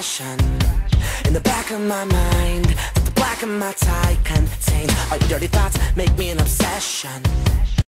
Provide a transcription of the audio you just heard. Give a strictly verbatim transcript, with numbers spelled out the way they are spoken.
impression in the back of my mind that the black of my tie contain all your dirty thoughts make me an obsession.